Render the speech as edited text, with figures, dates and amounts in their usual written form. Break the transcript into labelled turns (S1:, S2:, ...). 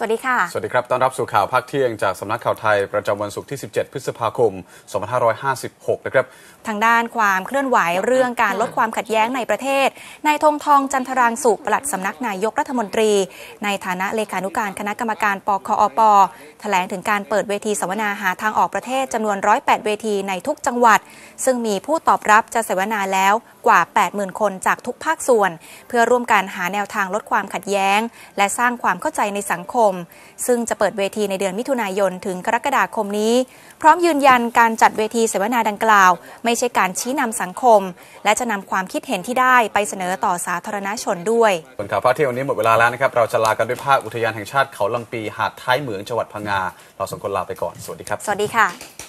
S1: สวัสดีค่ะ
S2: สวัสดีครับต้อนรับสู่ข่าวภาคเที่ยงจากสำนักข่าวไทยประจำวันศุกร์ที่ 17 พฤษภาคม 2556 นะครับ
S1: ทางด้านความเคลื่อนไหวเรื่องการลดความขัดแย้งในประเทศนายธงทองจันทรางสุขปลัดสำนักนายกรัฐมนตรีในฐานะเลขานุการคณะกรรมการปคอปแถลงถึงการเปิดเวทีสัมมนาหาทางออกประเทศจำนวน108เวทีในทุกจังหวัดซึ่งมีผู้ตอบรับจะเสวนาแล้วกว่า 80,000 คนจากทุกภาคส่วนเพื่อร่วมกันหาแนวทางลดความขัดแย้งและสร้างความเข้าใจในสังคมซึ่งจะเปิดเวทีในเดือนมิถุนายนถึงกรกฎาคมนี้พร้อมยืนยันการจัดเวทีเสวนาดังกล่าวไม่ใช่การชี้นำสังคมและจะนำความคิดเห็นที่ได้ไปเสนอต่อสาธารณชนด้วย
S2: ส่วนข่าวภาคเที่ยงวันนี้หมดเวลาแล้วนะครับเราจะลากันด้วยภาคอุทยานแห่งชาติเขาลำปีหาดท้ายเหมืองจังหวัดพังงาเราสองคนลาไปก่อนสวัสดีครับ
S1: สวัสดีค่ะ